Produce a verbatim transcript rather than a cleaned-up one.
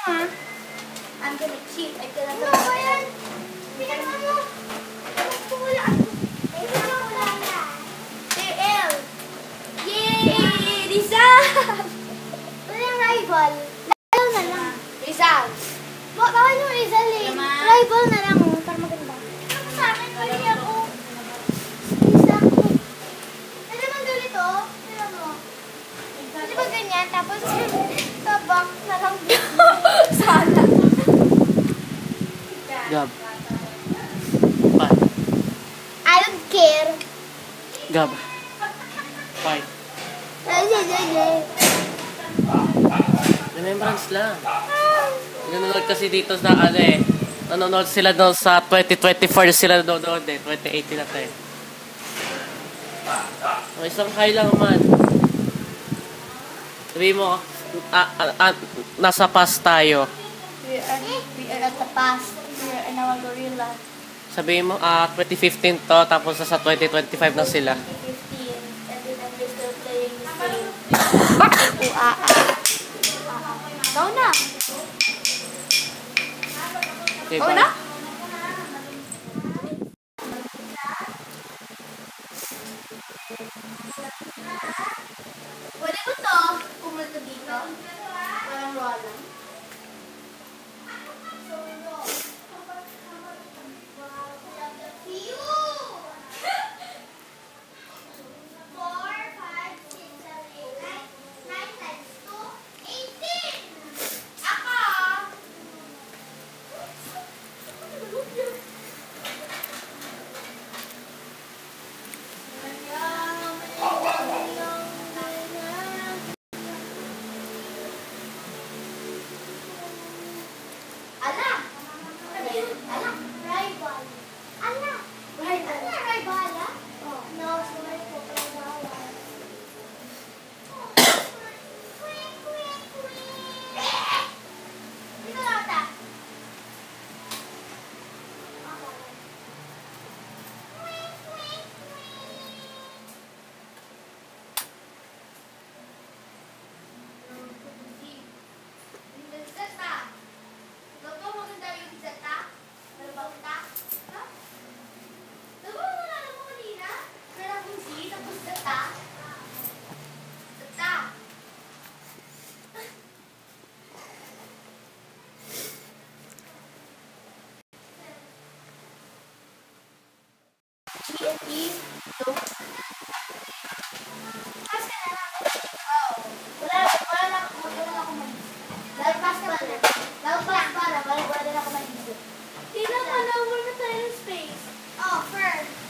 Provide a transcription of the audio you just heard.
I'm gonna cheat. I cannot know ba yan? Pinagawa mo. Wala. Wala na. L. Yay! Rizal! Wala yung rival. Rival na lang. Rizal. Bawal yung Rizal eh. Rival na lang oh. Para maganda. Ano sa akin? Mali ako. Rizal. Ano naman ganito? Ano mo? Di ba ganyan? Tapos tabak na lang dito. Sana. Gab. Bye. I don't care. Gab. Bye. Ay, ay, ay, ay. Remembrance lang. Nanonood kasi dito sa ano eh. Nanonood sila doon sa twenty twenty-four sila nanonood eh. twenty eighteen na tayo. O, isang high lang man. Sabi mo, ah, ah, ah, nasa past tayo. We are, we are at the past. We are in our gorilla. Sabi mo, ah, twenty fifteen to, tapos nasa twenty twenty-five na sila. fifteen. And then I'm still playing the game. Oo, ah, ah. Go na. Okay, Go bye. na. Pwede ko to pumunta dito. Walang wala. G and E, no. Pas ka na lang. Oh. Wala, wala lang, wala lang ako mag-isip. Lagpas pa na. Lagpas pa na, wala, wala din ako mag-isip. Tingnan mo na, wala na tayo ng space. Oh, first.